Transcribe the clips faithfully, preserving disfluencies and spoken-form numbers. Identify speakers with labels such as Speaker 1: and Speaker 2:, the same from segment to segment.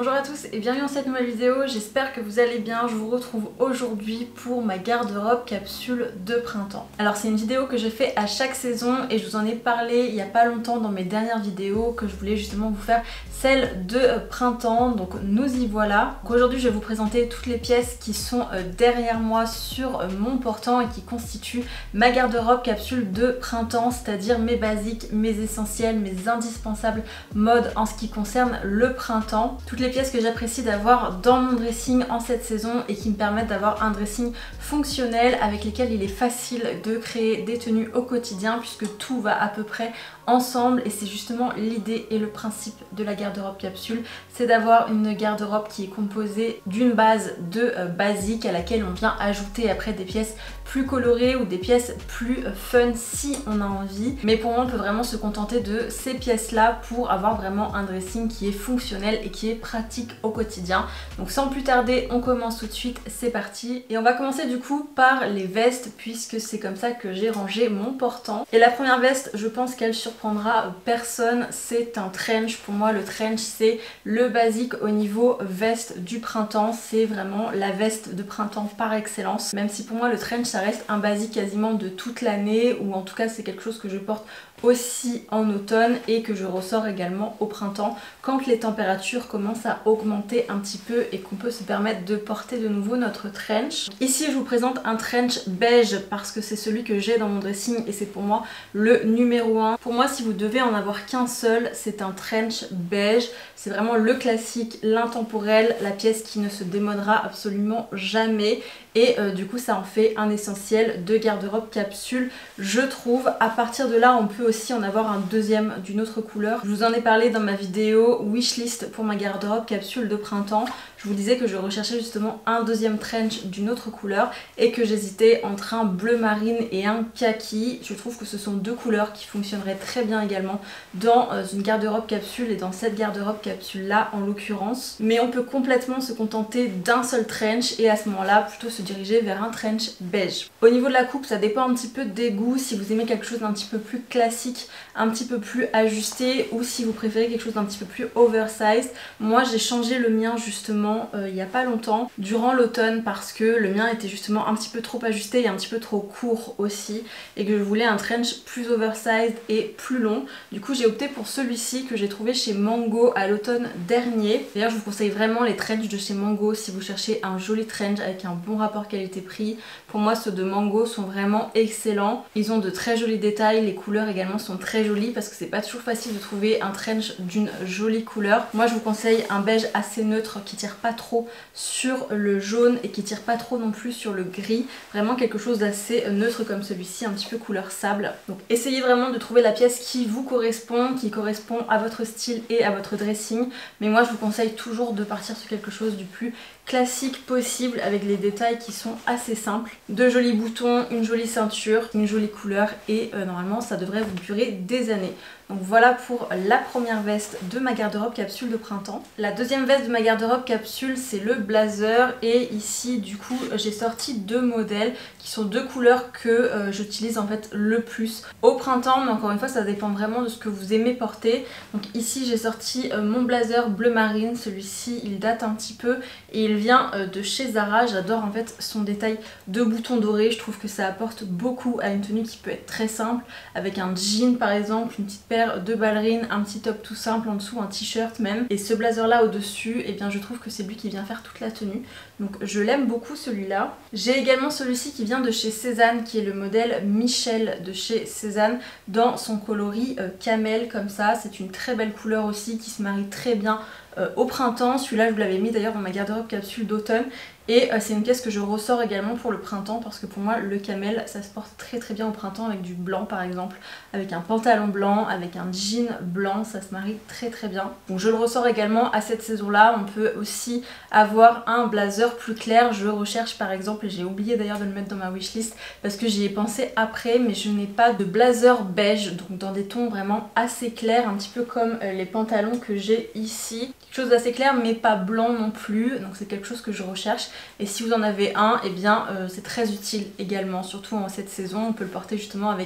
Speaker 1: Bonjour à tous et bienvenue dans cette nouvelle vidéo, j'espère que vous allez bien. Je vous retrouve aujourd'hui pour ma garde-robe capsule de printemps. Alors c'est une vidéo que je fais à chaque saison et je vous en ai parlé il n'y a pas longtemps dans mes dernières vidéos que je voulais justement vous faire celle de printemps, donc nous y voilà. Aujourd'hui je vais vous présenter toutes les pièces qui sont derrière moi sur mon portant et qui constituent ma garde-robe capsule de printemps, c'est-à-dire mes basiques, mes essentiels, mes indispensables mode en ce qui concerne le printemps. Toutes les pièces que j'apprécie d'avoir dans mon dressing en cette saison et qui me permettent d'avoir un dressing fonctionnel avec lesquels il est facile de créer des tenues au quotidien puisque tout va à peu près ensemble et c'est justement l'idée et le principe de la garde-robe capsule, c'est d'avoir une garde-robe qui est composée d'une base de euh, basique à laquelle on vient ajouter après des pièces plus colorées ou des pièces plus fun si on a envie, mais pour moi on peut vraiment se contenter de ces pièces là pour avoir vraiment un dressing qui est fonctionnel et qui est pratique au quotidien. Donc sans plus tarder on commence tout de suite, c'est parti et on va commencer du coup par les vestes puisque c'est comme ça que j'ai rangé mon portant. Et la première veste, je pense qu'elle surprendra personne, c'est un trench. Pour moi le trench c'est le basique au niveau veste du printemps, c'est vraiment la veste de printemps par excellence, même si pour moi le trench ça reste un basique quasiment de toute l'année, ou en tout cas c'est quelque chose que je porte aussi en automne et que je ressors également au printemps quand les températures commencent à augmenter un petit peu et qu'on peut se permettre de porter de nouveau notre trench. Ici je vous présente un trench beige parce que c'est celui que j'ai dans mon dressing et c'est pour moi le numéro un. Pour moi si vous devez en avoir qu'un seul, c'est un trench beige, c'est vraiment le classique, l'intemporel, la pièce qui ne se démodera absolument jamais et euh, du coup ça en fait un essentiel de garde-robe capsule je trouve. À partir de là on peut aussi en avoir un deuxième d'une autre couleur. Je vous en ai parlé dans ma vidéo wishlist pour ma garde-robe capsule de printemps. Je vous disais que je recherchais justement un deuxième trench d'une autre couleur et que j'hésitais entre un bleu marine et un kaki. Je trouve que ce sont deux couleurs qui fonctionneraient très bien également dans une garde-robe capsule et dans cette garde-robe capsule là en l'occurrence. Mais on peut complètement se contenter d'un seul trench et à ce moment là plutôt se diriger vers un trench beige. Au niveau de la coupe ça dépend un petit peu des goûts, si vous aimez quelque chose d'un petit peu plus classique, un petit peu plus ajusté ou si vous préférez quelque chose d'un petit peu plus oversized. Moi j'ai changé le mien justement Euh, il n'y a pas longtemps durant l'automne parce que le mien était justement un petit peu trop ajusté et un petit peu trop court aussi et que je voulais un trench plus oversized et plus long. Du coup j'ai opté pour celui-ci que j'ai trouvé chez Mango à l'automne dernier. D'ailleurs je vous conseille vraiment les trenchs de chez Mango si vous cherchez un joli trench avec un bon rapport qualité-prix. Pour moi ceux de Mango sont vraiment excellents, ils ont de très jolis détails, les couleurs également sont très jolies parce que c'est pas toujours facile de trouver un trench d'une jolie couleur. Moi je vous conseille un beige assez neutre qui tire pas trop sur le jaune et qui tire pas trop non plus sur le gris, vraiment quelque chose d'assez neutre comme celui-ci, un petit peu couleur sable. Donc essayez vraiment de trouver la pièce qui vous correspond, qui correspond à votre style et à votre dressing, mais moi je vous conseille toujours de partir sur quelque chose du plus classique possible avec les détails qui sont assez simples. De jolis boutons, une jolie ceinture, une jolie couleur et euh, normalement ça devrait vous durer des années. Donc voilà pour la première veste de ma garde-robe capsule de printemps. La deuxième veste de ma garde-robe capsule c'est le blazer et ici du coup j'ai sorti deux modèles qui sont deux couleurs que euh, j'utilise en fait le plus au printemps, mais encore une fois ça dépend vraiment de ce que vous aimez porter. Donc ici j'ai sorti euh, mon blazer bleu marine, celui-ci il date un petit peu et il vient euh, de chez Zara. J'adore en fait son détail de boutons dorés, je trouve que ça apporte beaucoup à une tenue qui peut être très simple avec un jean par exemple, une petite paire de ballerines, un petit top tout simple en dessous, un t-shirt même, et ce blazer là au dessus, et eh bien je trouve que c'est lui qui vient faire toute la tenue, donc je l'aime beaucoup celui-là. J'ai également celui-ci qui vient de chez Cézanne qui est le modèle Michel de chez Cézanne dans son coloris euh, camel comme ça, c'est une très belle couleur aussi qui se marie très bien euh, au printemps. Celui-là je vous l'avais mis d'ailleurs dans ma garde-robe capsule d'automne et euh, c'est une pièce que je ressors également pour le printemps parce que pour moi le camel ça se porte très très bien au printemps avec du blanc par exemple, avec un pantalon blanc, avec un jean blanc, ça se marie très très bien. Donc je le ressors également à cette saison là. On peut aussi avoir un blazer plus clair, je recherche par exemple, et j'ai oublié d'ailleurs de le mettre dans ma wishlist parce que j'y ai pensé après, mais je n'ai pas de blazer beige, donc dans des tons vraiment assez clairs, un petit peu comme euh, les pantalons que j'ai ici, quelque chose d'assez clair mais pas blanc non plus, donc c'est quelque chose que je recherche. Et si vous en avez un, et eh bien euh, c'est très utile également, surtout en cette saison. On peut le porter justement avec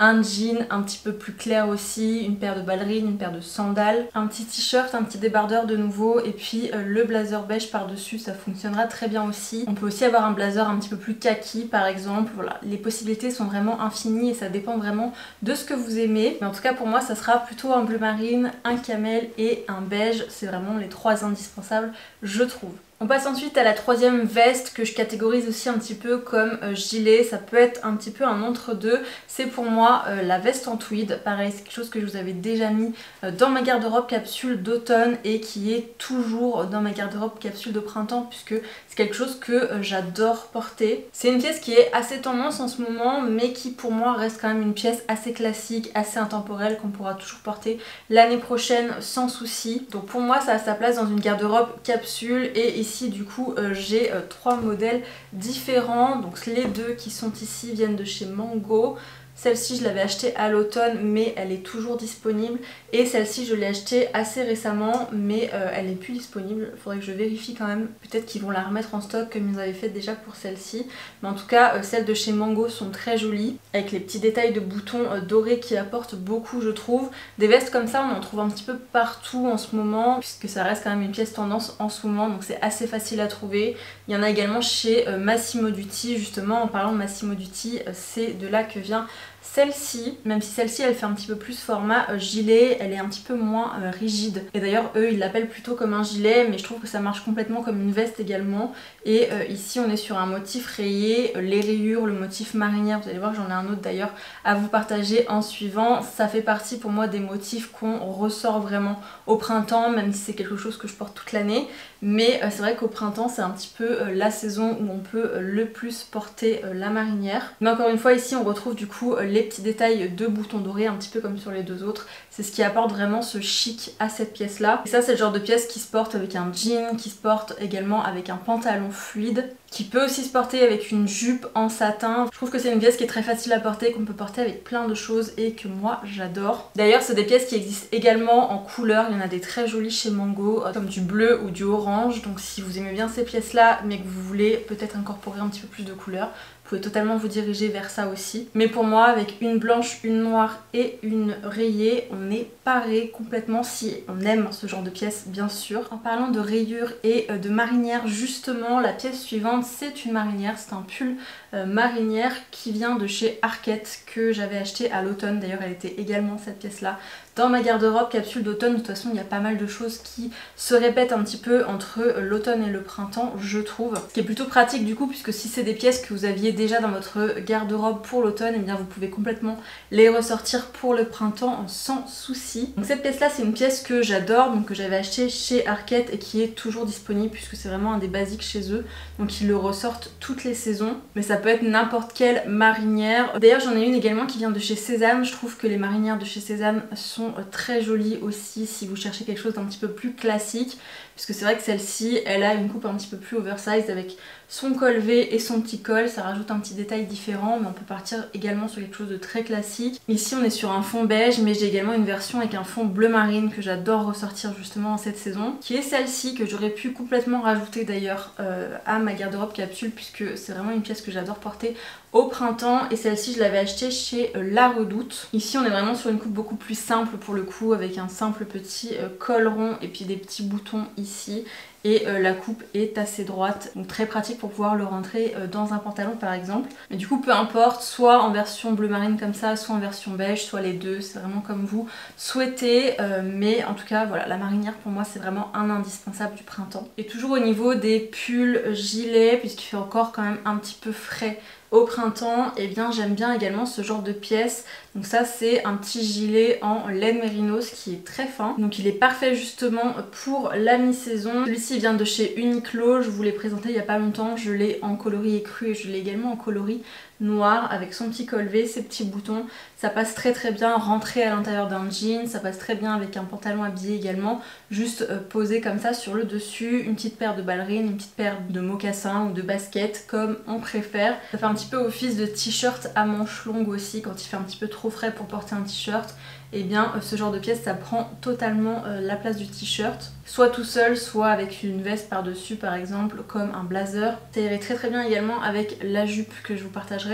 Speaker 1: un jean un petit peu plus clair aussi, une paire de ballerines, une paire de sandales, un petit t-shirt, un petit débardeur de nouveau et puis euh, le blazer beige par dessus, ça fonctionnera très bien aussi. On peut aussi avoir un blazer un petit peu plus kaki par exemple. Voilà, les possibilités sont vraiment infinies et ça dépend vraiment de ce que vous aimez, mais en tout cas pour moi ça sera plutôt un bleu marine, un camel et un beige. C'est vraiment les trois indispensables je trouve. On passe ensuite à la troisième veste que je catégorise aussi un petit peu comme euh, gilet, ça peut être un petit peu un entre-deux. C'est pour moi euh, la veste en tweed, pareil c'est quelque chose que je vous avais déjà mis euh, dans ma garde-robe capsule d'automne et qui est toujours dans ma garde-robe capsule de printemps puisque c'est quelque chose que euh, j'adore porter. C'est une pièce qui est assez tendance en ce moment mais qui pour moi reste quand même une pièce assez classique, assez intemporelle qu'on pourra toujours porter l'année prochaine sans souci. Donc pour moi ça a sa place dans une garde-robe capsule et ici Ici du coup euh, j'ai euh, trois modèles différents, donc les deux qui sont ici viennent de chez Mango. Celle-ci je l'avais achetée à l'automne mais elle est toujours disponible et celle-ci je l'ai achetée assez récemment mais euh, elle n'est plus disponible. Il faudrait que je vérifie quand même, peut-être qu'ils vont la remettre en stock comme ils avaient fait déjà pour celle-ci. Mais en tout cas euh, celles de chez Mango sont très jolies avec les petits détails de boutons euh, dorés qui apportent beaucoup je trouve. Des vestes comme ça on en trouve un petit peu partout en ce moment puisque ça reste quand même une pièce tendance en ce moment donc c'est assez facile à trouver. Il y en a également chez euh, Massimo Dutti justement. En parlant de Massimo Dutti, euh, c'est de là que vient celle-ci, même si celle-ci elle fait un petit peu plus format euh, gilet, elle est un petit peu moins euh, rigide. Et d'ailleurs eux ils l'appellent plutôt comme un gilet mais je trouve que ça marche complètement comme une veste également. Et euh, ici on est sur un motif rayé, euh, les rayures, le motif marinière, vous allez voir j'en ai un autre d'ailleurs à vous partager en suivant. Ça fait partie pour moi des motifs qu'on ressort vraiment au printemps même si c'est quelque chose que je porte toute l'année. Mais euh, c'est vrai qu'au printemps c'est un petit peu euh, la saison où on peut euh, le plus porter euh, la marinière. Mais encore une fois ici on retrouve du coup euh, les petits détails de boutons dorés un petit peu comme sur les deux autres. C'est ce qui apporte vraiment ce chic à cette pièce là. Et ça c'est le genre de pièce qui se porte avec un jean, qui se porte également avec un pantalon fluide, qui peut aussi se porter avec une jupe en satin. Je trouve que c'est une pièce qui est très facile à porter, qu'on peut porter avec plein de choses et que moi j'adore. D'ailleurs c'est des pièces qui existent également en couleur, il y en a des très jolies chez Mango comme du bleu ou du orange. Donc si vous aimez bien ces pièces là mais que vous voulez peut-être incorporer un petit peu plus de couleurs, vous pouvez totalement vous diriger vers ça aussi. Mais pour moi avec une blanche, une noire et une rayée, on est paré complètement si on aime ce genre de pièces bien sûr. En parlant de rayures et de marinière justement, la pièce suivante c'est une marinière, c'est un pull euh, marinière qui vient de chez Arket que j'avais acheté à l'automne. D'ailleurs elle était également cette pièce là dans ma garde-robe capsule d'automne. De toute façon il y a pas mal de choses qui se répètent un petit peu entre l'automne et le printemps je trouve. Ce qui est plutôt pratique du coup puisque si c'est des pièces que vous aviez déjà dans votre garde-robe pour l'automne, et bien vous pouvez complètement les ressortir pour le printemps sans souci. Donc cette pièce là c'est une pièce que j'adore, donc que j'avais acheté chez Arket et qui est toujours disponible puisque c'est vraiment un des basiques chez eux. Donc ils le ressortent toutes les saisons. Mais ça peut être n'importe quelle marinière. D'ailleurs j'en ai une également qui vient de chez Sésame. Je trouve que les marinières de chez Sésame sont très jolies aussi si vous cherchez quelque chose d'un petit peu plus classique. Puisque c'est vrai que celle-ci, elle a une coupe un petit peu plus oversize avec son col V et son petit col. Ça rajoute un petit détail différent, mais on peut partir également sur quelque chose de très classique. Ici on est sur un fond beige, mais j'ai également une version avec un fond bleu marine que j'adore ressortir justement en cette saison. Qui est celle-ci, que j'aurais pu complètement rajouter d'ailleurs euh, à ma garde-robe capsule, puisque c'est vraiment une pièce que j'adore porter au printemps. Et celle-ci je l'avais achetée chez euh, La Redoute. Ici on est vraiment sur une coupe beaucoup plus simple pour le coup, avec un simple petit euh, col rond et puis des petits boutons ici. Et euh, la coupe est assez droite, donc très pratique pour pouvoir le rentrer euh, dans un pantalon par exemple. Mais du coup peu importe, soit en version bleu marine comme ça, soit en version beige, soit les deux, c'est vraiment comme vous souhaitez. Euh, mais en tout cas voilà, la marinière pour moi c'est vraiment un indispensable du printemps. Et toujours au niveau des pulls, gilets, puisqu'il fait encore quand même un petit peu frais au printemps, et eh bien j'aime bien également ce genre de pièces. Donc ça c'est un petit gilet en laine mérinos qui est très fin. Donc il est parfait justement pour la mi-saison. Celui-ci vient de chez Uniqlo, je vous l'ai présenté il n'y a pas longtemps. Je l'ai en coloris écru et je l'ai également en coloris noir avec son petit col V, ses petits boutons. Ça passe très très bien rentré à l'intérieur d'un jean, ça passe très bien avec un pantalon habillé également, juste euh, posé comme ça sur le dessus, une petite paire de ballerines, une petite paire de mocassins ou de baskets comme on préfère. Ça fait un petit peu office de t-shirt à manches longues aussi quand il fait un petit peu trop frais pour porter un t-shirt. Et eh bien ce genre de pièce ça prend totalement euh, la place du t-shirt, soit tout seul, soit avec une veste par dessus par exemple comme un blazer. Ça irait très très bien également avec la jupe que je vous partagerai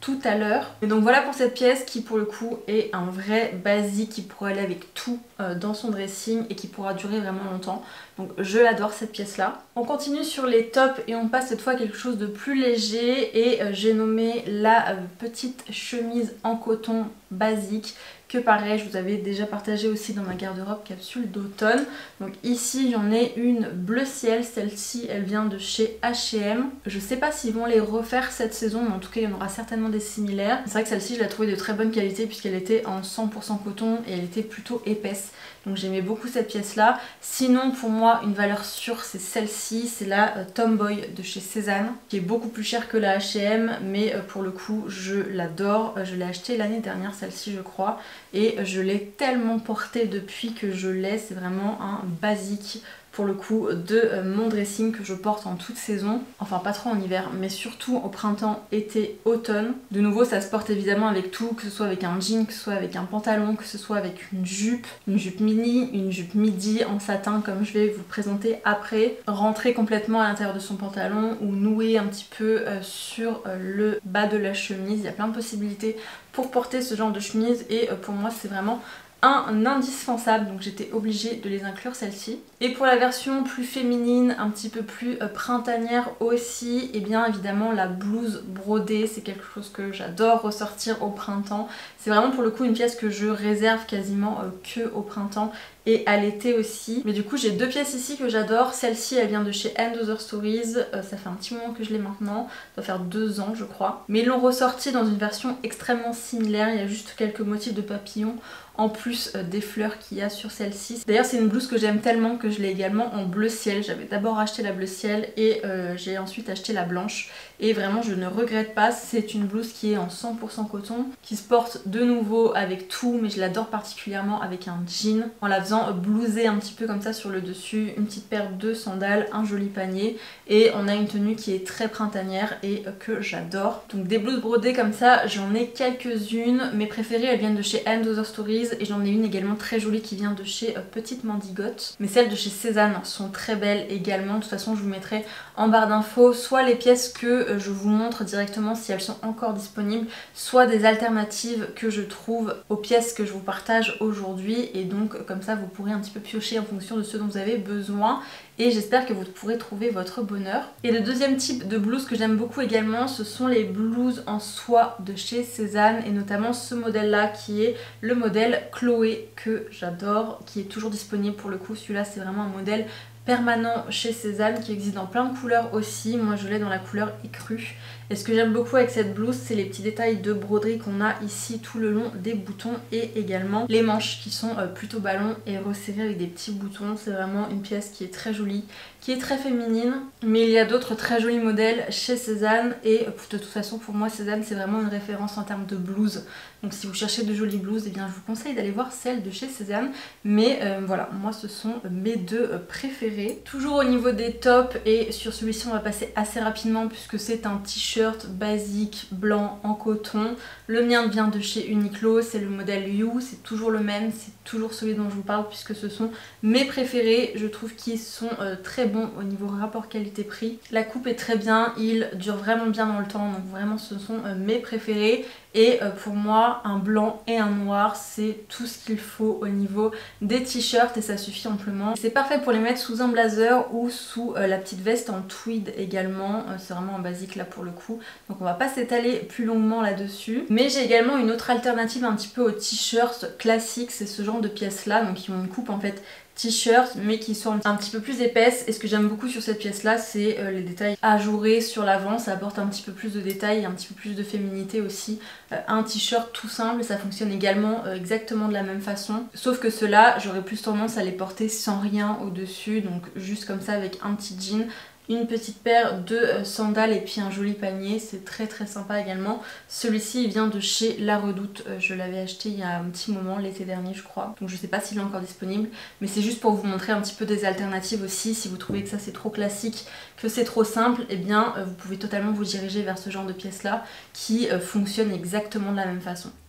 Speaker 1: tout à l'heure. Et donc voilà pour cette pièce qui pour le coup est un vrai basique qui pourrait aller avec tout euh, dans son dressing et qui pourra durer vraiment longtemps. Donc je l'adore cette pièce là. On continue sur les tops et on passe cette fois à quelque chose de plus léger et euh, j'ai nommé la euh, petite chemise en coton basique que pareil je vous avais déjà partagé aussi dans ma garde-robe capsule d'automne. Donc ici j'en ai une bleu ciel, celle-ci elle vient de chez H et M. Je sais pas s'ils vont les refaire cette saison mais en tout cas il y en aura certainement des similaires. C'est vrai que celle-ci je l'ai trouvée de très bonne qualité puisqu'elle était en cent pour cent coton et elle était plutôt épaisse. Donc j'aimais beaucoup cette pièce là. Sinon pour moi une valeur sûre c'est celle-ci, c'est la euh, Tomboy de chez Cézanne qui est beaucoup plus chère que la H et M mais euh, pour le coup je l'adore. Euh, je l'ai achetée l'année dernière celle-ci je crois et euh, je l'ai tellement portée depuis que je l'ai. C'est vraiment un basique pour le coup de euh, mon dressing que je porte en toute saison, enfin pas trop en hiver mais surtout au printemps, été, automne. De nouveau ça se porte évidemment avec tout, que ce soit avec un jean, que ce soit avec un pantalon, que ce soit avec une jupe, une jupe mini, une jupe midi en satin comme je vais vous présenter après, rentrer complètement à l'intérieur de son pantalon ou nouer un petit peu euh, sur euh, le bas de la chemise. Il y a plein de possibilités pour porter ce genre de chemise et euh, pour moi c'est vraiment un indispensable, donc j'étais obligée de les inclure celle-ci. Et pour la version plus féminine, un petit peu plus euh, printanière aussi, et bien évidemment la blouse brodée, c'est quelque chose que j'adore ressortir au printemps. C'est vraiment pour le coup une pièce que je réserve quasiment euh, que au printemps et à l'été aussi. Mais du coup j'ai deux pièces ici que j'adore. Celle-ci elle vient de chez And Other Stories, euh, ça fait un petit moment que je l'ai maintenant, ça doit faire deux ans je crois. Mais ils l'ont ressorti dans une version extrêmement similaire, il y a juste quelques motifs de papillons en plus euh, des fleurs qu'il y a sur celle-ci. D'ailleurs c'est une blouse que j'aime tellement que je l'ai également en bleu ciel. J'avais d'abord acheté la bleu ciel et euh, j'ai ensuite acheté la blanche et vraiment je ne regrette pas. C'est une blouse qui est en cent pour cent coton, qui se porte de nouveau avec tout, mais je l'adore particulièrement avec un jean en la faisant blouser un petit peu comme ça sur le dessus, une petite paire de sandales, un joli panier et on a une tenue qui est très printanière et euh, que j'adore. Donc des blouses brodées comme ça j'en ai quelques-unes. Mes préférées elles viennent de chez And Other Stories et j'en ai une également très jolie qui vient de chez euh, Petite Mandigote. Mais celles de chez Cézanne sont très belles également. De toute façon je vous mettrai en barre d'infos soit les pièces que euh, je vous montre directement si elles sont encore disponibles, soit des alternatives que je trouve aux pièces que je vous partage aujourd'hui et donc comme ça vous pourrez un petit peu piocher en fonction de ce dont vous avez besoin et j'espère que vous pourrez trouver votre bonheur. Et le deuxième type de blouse que j'aime beaucoup également ce sont les blouses en soie de chez Cézanne et notamment ce modèle là qui est le modèle Chloé que j'adore, qui est toujours disponible pour le coup. Celui-là c'est vraiment un modèle permanent chez Cézanne qui existe dans plein de couleurs aussi. Moi je l'ai dans la couleur écrue. Et ce que j'aime beaucoup avec cette blouse c'est les petits détails de broderie qu'on a ici tout le long des boutons et également les manches qui sont plutôt ballons et resserrées avec des petits boutons. C'est vraiment une pièce qui est très jolie, qui est très féminine, mais il y a d'autres très jolis modèles chez Cézanne et de toute façon pour moi Cézanne c'est vraiment une référence en termes de blouse. Donc si vous cherchez de jolies blouses, eh bien je vous conseille d'aller voir celle de chez Cézanne. Mais euh, voilà, moi ce sont mes deux préférés. Toujours au niveau des tops et sur celui-ci on va passer assez rapidement puisque c'est un t-shirt basique blanc en coton. Le mien vient de chez Uniqlo, c'est le modèle You, c'est toujours le même, c'est toujours celui dont je vous parle puisque ce sont mes préférés. Je trouve qu'ils sont euh, très bons au niveau rapport qualité-prix. La coupe est très bien, il dure vraiment bien dans le temps, donc vraiment ce sont euh, mes préférés. Et euh, pour moi, un blanc et un noir, c'est tout ce qu'il faut au niveau des t-shirts et ça suffit amplement. C'est parfait pour les mettre sous un blazer ou sous euh, la petite veste en tweed également. Euh, c'est vraiment un basique là pour le coup. Donc on va pas s'étaler plus longuement là-dessus. Mais j'ai également une autre alternative un petit peu aux t-shirts classiques. C'est ce genre de pièces là, donc qui ont une coupe en fait t-shirt mais qui sont un petit peu plus épaisses et ce que j'aime beaucoup sur cette pièce là c'est euh, les détails ajourés sur l'avant, ça apporte un petit peu plus de détails et un petit peu plus de féminité aussi. Euh, un t-shirt tout simple, ça fonctionne également euh, exactement de la même façon sauf que ceux-là j'aurais plus tendance à les porter sans rien au dessus, donc juste comme ça avec un petit jean, une petite paire de sandales et puis un joli panier, c'est très très sympa également. Celui-ci il vient de chez La Redoute, je l'avais acheté il y a un petit moment, l'été dernier je crois, donc je sais pas s'il est encore disponible, mais c'est juste pour vous montrer un petit peu des alternatives aussi. Si vous trouvez que ça c'est trop classique, que c'est trop simple, et eh bien vous pouvez totalement vous diriger vers ce genre de pièces là qui fonctionnent exactement de la même façon.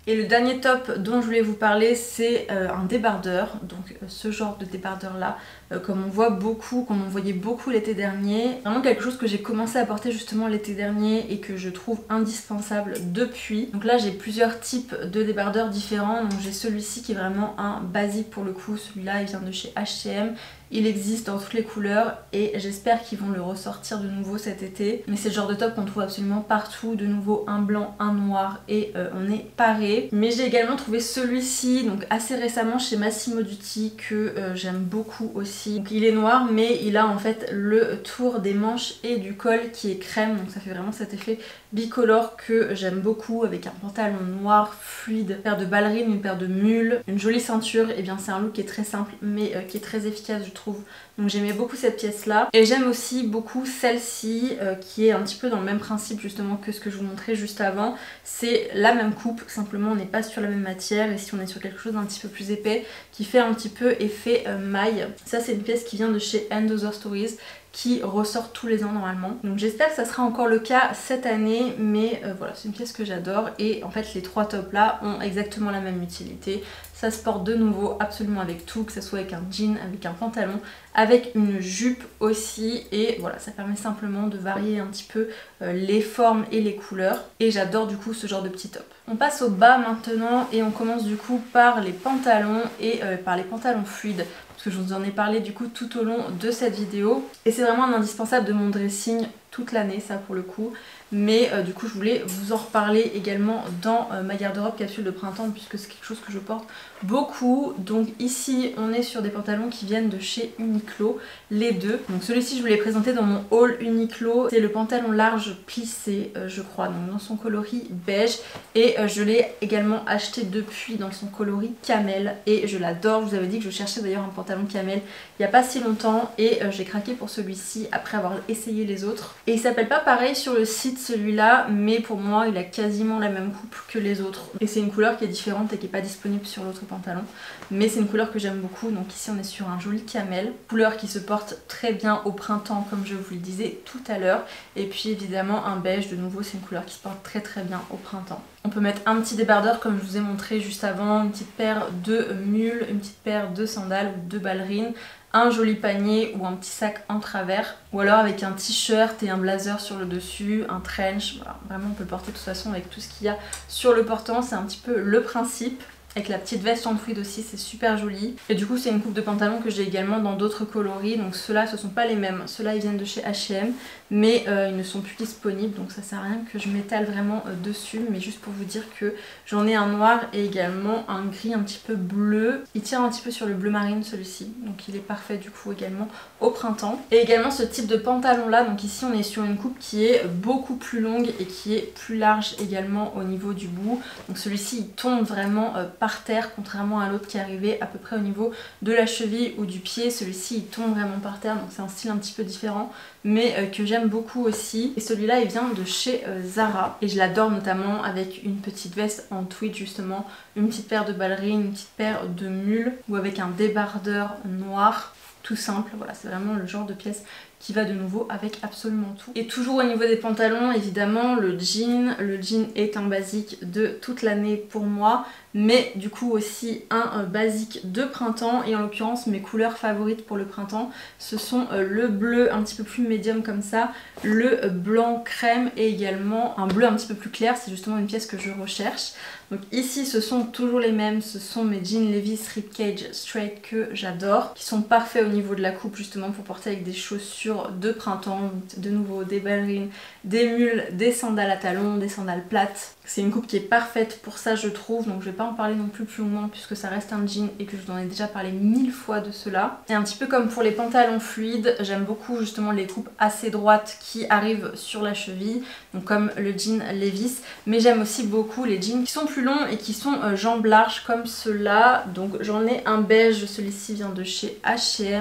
Speaker 1: Et le dernier top dont je voulais vous parler, c'est euh, un débardeur, donc euh, ce genre de débardeur là, euh, comme on voit beaucoup, comme on voyait beaucoup l'été dernier. Vraiment quelque chose que j'ai commencé à porter justement l'été dernier et que je trouve indispensable depuis. Donc là j'ai plusieurs types de débardeurs différents, donc j'ai celui-ci qui est vraiment un basique pour le coup, celui-là il vient de chez H et M. Il existe dans toutes les couleurs et j'espère qu'ils vont le ressortir de nouveau cet été. Mais c'est le genre de top qu'on trouve absolument partout. De nouveau un blanc, un noir et euh, on est paré. Mais j'ai également trouvé celui-ci donc assez récemment chez Massimo Dutti que euh, j'aime beaucoup aussi. Donc il est noir mais il a en fait le tour des manches et du col qui est crème. Donc ça fait vraiment cet effet bicolore que j'aime beaucoup avec un pantalon noir fluide, une paire de ballerines, une paire de mules, une jolie ceinture. Et bien c'est un look qui est très simple mais euh, qui est très efficace je trouve. Donc j'aimais beaucoup cette pièce là et j'aime aussi beaucoup celle-ci euh, qui est un petit peu dans le même principe justement que ce que je vous montrais juste avant. C'est la même coupe, simplement on n'est pas sur la même matière et si on est sur quelque chose d'un petit peu plus épais qui fait un petit peu effet euh, maille. Ça c'est une pièce qui vient de chez And Other Stories qui ressort tous les ans normalement. Donc j'espère que ça sera encore le cas cette année, mais euh, voilà, c'est une pièce que j'adore et en fait les trois tops là ont exactement la même utilité. Ça se porte de nouveau absolument avec tout, que ce soit avec un jean, avec un pantalon, avec une jupe aussi et voilà, ça permet simplement de varier un petit peu euh, les formes et les couleurs et j'adore du coup ce genre de petit top. On passe au bas maintenant et on commence du coup par les pantalons et euh, par les pantalons fluides. Que je vous en ai parlé du coup tout au long de cette vidéo et c'est vraiment un indispensable de mon dressing toute l'année ça pour le coup, mais euh, du coup je voulais vous en reparler également dans euh, ma garde-robe capsule de printemps puisque c'est quelque chose que je porte beaucoup. Donc ici on est sur des pantalons qui viennent de chez Uniqlo, les deux. Donc celui-ci je vous l'ai présenté dans mon haul Uniqlo, c'est le pantalon large plissé euh, je crois, donc dans son coloris beige et euh, je l'ai également acheté depuis dans son coloris camel et je l'adore. Je vous avais dit que je cherchais d'ailleurs un pantalon camel il n'y a pas si longtemps et euh, j'ai craqué pour celui-ci après avoir essayé les autres. Et il s'appelle pas pareil sur le site celui-là, mais pour moi il a quasiment la même coupe que les autres. Et c'est une couleur qui est différente et qui n'est pas disponible sur l'autre pantalon. Mais c'est une couleur que j'aime beaucoup, donc ici on est sur un joli camel. Couleur qui se porte très bien au printemps comme je vous le disais tout à l'heure. Et puis évidemment un beige, de nouveau c'est une couleur qui se porte très très bien au printemps. On peut mettre un petit débardeur comme je vous ai montré juste avant, une petite paire de mules, une petite paire de sandales ou de ballerines, un joli panier ou un petit sac en travers, ou alors avec un t-shirt et un blazer sur le dessus, un trench, voilà. Vraiment on peut le porter de toute façon avec tout ce qu'il y a sur le portant, c'est un petit peu le principe. Avec la petite veste en tweed aussi, c'est super joli. Et du coup c'est une coupe de pantalon que j'ai également dans d'autres coloris, donc ceux-là ce sont pas les mêmes, ceux-là ils viennent de chez H et M, mais euh, ils ne sont plus disponibles, donc ça sert à rien que je m'étale vraiment euh, dessus, mais juste pour vous dire que j'en ai un noir et également un gris un petit peu bleu. Il tire un petit peu sur le bleu marine celui-ci, donc il est parfait du coup également au printemps. Et également ce type de pantalon là, donc ici on est sur une coupe qui est beaucoup plus longue et qui est plus large également au niveau du bout, donc celui-ci il tombe vraiment euh, par terre, contrairement à l'autre qui arrivait à peu près au niveau de la cheville ou du pied. Celui-ci il tombe vraiment par terre, donc c'est un style un petit peu différent mais euh, que j'aime beaucoup aussi. Et celui-là il vient de chez euh, Zara et je l'adore notamment avec une petite veste en tweed justement, une petite paire de ballerines, une petite paire de mules ou avec un débardeur noir tout simple. Voilà, c'est vraiment le genre de pièce qui va de nouveau avec absolument tout. Et toujours au niveau des pantalons, évidemment, le jean. Le jean est un basique de toute l'année pour moi, mais du coup aussi un euh, basique de printemps. Et en l'occurrence, mes couleurs favorites pour le printemps, ce sont euh, le bleu un petit peu plus médium comme ça, le blanc crème et également un bleu un petit peu plus clair. C'est justement une pièce que je recherche. Donc ici, ce sont toujours les mêmes. Ce sont mes jeans Levi's Ribcage Straight que j'adore, qui sont parfaits au niveau de la coupe justement pour porter avec des chaussures de printemps, de nouveau des ballerines, des mules, des sandales à talons, des sandales plates. C'est une coupe qui est parfaite pour ça je trouve, donc je vais pas en parler non plus plus longuement puisque ça reste un jean et que je vous en ai déjà parlé mille fois de cela. Et un petit peu comme pour les pantalons fluides, j'aime beaucoup justement les coupes assez droites qui arrivent sur la cheville, donc comme le jean Levi's, mais j'aime aussi beaucoup les jeans qui sont plus longs et qui sont euh, jambes larges comme ceux-là. Donc j'en ai un beige, celui-ci vient de chez H et M.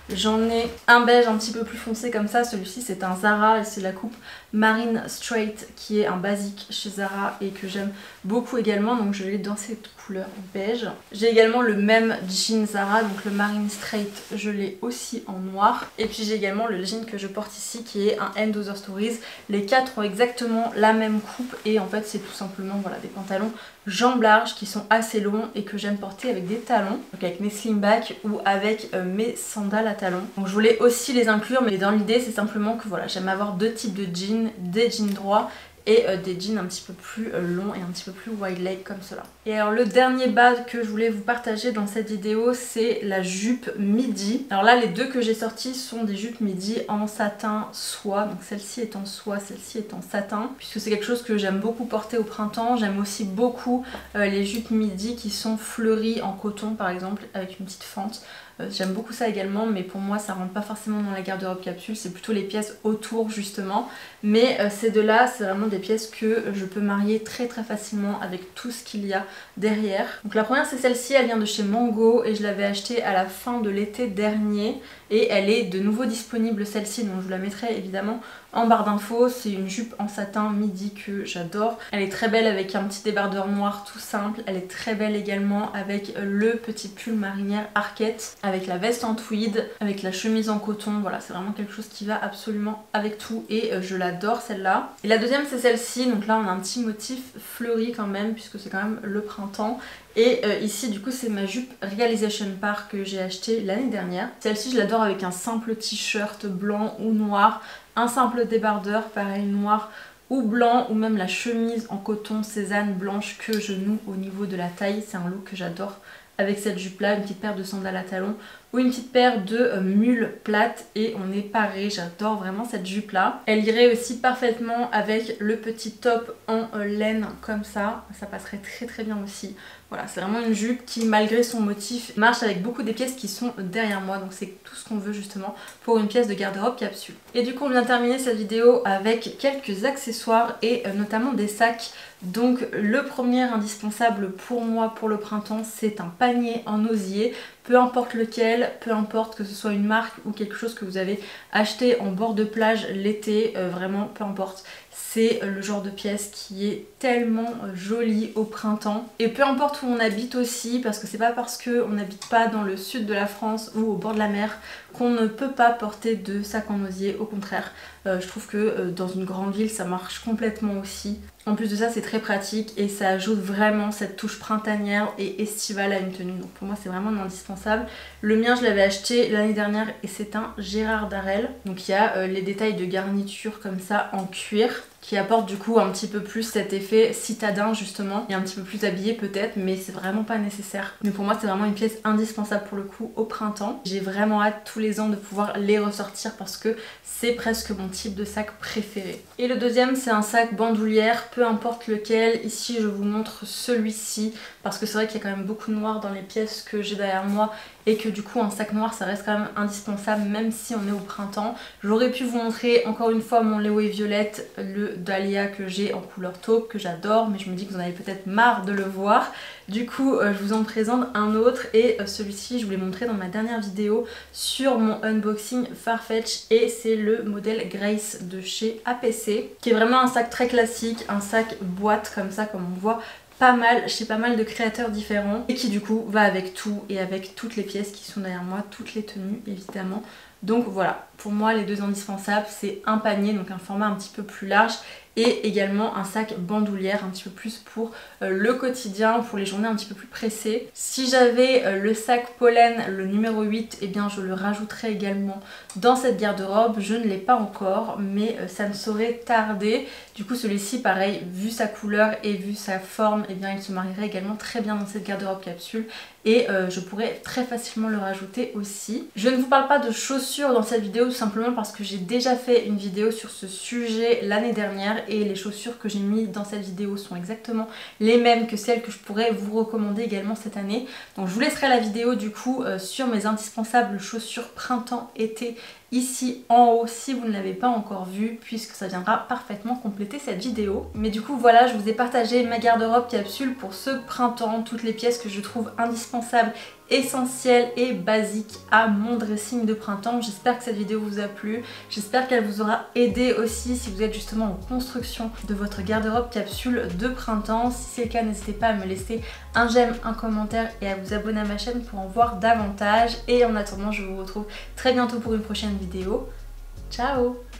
Speaker 1: J'en ai un beige un petit peu plus foncé comme ça, celui-ci c'est un Zara et c'est la coupe Marine Straight qui est un basique chez Zara et que j'aime beaucoup également, donc je l'ai dans cette couleur beige. J'ai également le même jean Zara, donc le Marine Straight, je l'ai aussi en noir. Et puis j'ai également le jean que je porte ici qui est un End Other Stories. Les quatre ont exactement la même coupe et en fait c'est tout simplement voilà, des pantalons jambes larges qui sont assez longs et que j'aime porter avec des talons, donc avec mes slimback ou avec euh, mes sandales à talons. Donc je voulais aussi les inclure, mais dans l'idée c'est simplement que voilà, j'aime avoir deux types de jeans, des jeans droits et euh, des jeans un petit peu plus euh, longs et un petit peu plus wide leg comme cela. Et alors le dernier bas que je voulais vous partager dans cette vidéo, c'est la jupe midi. Alors là les deux que j'ai sortis sont des jupes midi en satin soie, donc celle-ci est en soie, celle-ci est en satin, puisque c'est quelque chose que j'aime beaucoup porter au printemps. J'aime aussi beaucoup euh, les jupes midi qui sont fleuries en coton par exemple, avec une petite fente. Euh, J'aime beaucoup ça également, mais pour moi ça rentre pas forcément dans la garde-robe capsule, c'est plutôt les pièces autour justement. Mais euh, ces deux-là, c'est vraiment des pièces que je peux marier très très facilement avec tout ce qu'il y a derrière. Donc la première c'est celle-ci, elle vient de chez Mango et je l'avais achetée à la fin de l'été dernier. Et elle est de nouveau disponible celle-ci, donc je vous la mettrai évidemment en barre d'infos. C'est une jupe en satin midi que j'adore. Elle est très belle avec un petit débardeur noir tout simple. Elle est très belle également avec le petit pull marinière Arquette, avec la veste en tweed, avec la chemise en coton. Voilà, c'est vraiment quelque chose qui va absolument avec tout et je l'adore celle-là. Et la deuxième c'est celle-ci, donc là on a un petit motif fleuri quand même puisque c'est quand même le printemps. Et euh, ici du coup c'est ma jupe Realization Par que j'ai achetée l'année dernière. Celle-ci je l'adore avec un simple t-shirt blanc ou noir, un simple débardeur pareil noir ou blanc, ou même la chemise en coton Cézanne blanche que je noue au niveau de la taille. C'est un look que j'adore avec cette jupe là, une petite paire de sandales à talons ou une petite paire de euh, mules plates et on est paré. J'adore vraiment cette jupe là. Elle irait aussi parfaitement avec le petit top en euh, laine comme ça, ça passerait très très bien aussi. Voilà, c'est vraiment une jupe qui malgré son motif marche avec beaucoup des pièces qui sont derrière moi, donc c'est tout ce qu'on veut justement pour une pièce de garde-robe capsule. Et du coup on vient de terminer cette vidéo avec quelques accessoires et euh, notamment des sacs. Donc le premier indispensable pour moi pour le printemps c'est un panier en osier, peu importe lequel, peu importe que ce soit une marque ou quelque chose que vous avez acheté en bord de plage l'été, euh, vraiment peu importe. C'est le genre de pièce qui est tellement jolie au printemps. Et peu importe où on habite aussi, parce que c'est pas parce qu'on n'habite pas dans le sud de la France ou au bord de la mer qu'on ne peut pas porter de sac en osier. Au contraire, euh, je trouve que euh, dans une grande ville ça marche complètement aussi. En plus de ça c'est très pratique et ça ajoute vraiment cette touche printanière et estivale à une tenue. Donc pour moi c'est vraiment un indispensable. Le mien je l'avais acheté l'année dernière et c'est un Gérard Darel. Donc il y a euh, les détails de garniture comme ça en cuir, qui apporte du coup un petit peu plus cet effet citadin justement, et un petit peu plus habillé peut-être, mais c'est vraiment pas nécessaire. Mais pour moi c'est vraiment une pièce indispensable pour le coup au printemps. J'ai vraiment hâte tous les ans de pouvoir les ressortir parce que c'est presque mon type de sac préféré. Et le deuxième c'est un sac bandoulière, peu importe lequel. Ici je vous montre celui-ci parce que c'est vrai qu'il y a quand même beaucoup de noir dans les pièces que j'ai derrière moi et que du coup un sac noir ça reste quand même indispensable même si on est au printemps. J'aurais pu vous montrer encore une fois mon Léo et Violette, le Dahlia que j'ai en couleur taupe que j'adore, mais je me dis que vous en avez peut-être marre de le voir. Du coup euh, je vous en présente un autre et euh, celui-ci je vous l'ai montré dans ma dernière vidéo sur mon unboxing Farfetch et c'est le modèle Grace de chez A P C qui est vraiment un sac très classique, un sac boîte comme ça comme on voit pas mal chez pas mal de créateurs différents et qui du coup va avec tout et avec toutes les pièces qui sont derrière moi, toutes les tenues évidemment. Donc voilà, pour moi les deux indispensables c'est un panier, donc un format un petit peu plus large, et également un sac bandoulière un petit peu plus pour euh, le quotidien, pour les journées un petit peu plus pressées. Si j'avais euh, le sac pollen, le numéro huit, eh bien je le rajouterais également dans cette garde-robe. Je ne l'ai pas encore, mais euh, ça ne saurait tarder. Du coup celui-ci pareil, vu sa couleur et vu sa forme, eh bien il se marierait également très bien dans cette garde-robe capsule. Et euh, je pourrais très facilement le rajouter aussi. Je ne vous parle pas de chaussures dans cette vidéo tout simplement parce que j'ai déjà fait une vidéo sur ce sujet l'année dernière et les chaussures que j'ai mis dans cette vidéo sont exactement les mêmes que celles que je pourrais vous recommander également cette année. Donc je vous laisserai la vidéo du coup euh, sur mes indispensables chaussures printemps-été ici en haut si vous ne l'avez pas encore vu, puisque ça viendra parfaitement compléter cette vidéo. Mais du coup voilà, je vous ai partagé ma garde-robe capsule pour ce printemps, toutes les pièces que je trouve indispensables, essentielles et basiques à mon dressing de printemps. J'espère que cette vidéo vous a plu, j'espère qu'elle vous aura aidé aussi si vous êtes justement en construction de votre garde-robe capsule de printemps. Si c'est le cas, n'hésitez pas à me laisser un j'aime, un commentaire et à vous abonner à ma chaîne pour en voir davantage. Et en attendant, je vous retrouve très bientôt pour une prochaine vidéo. Ciao!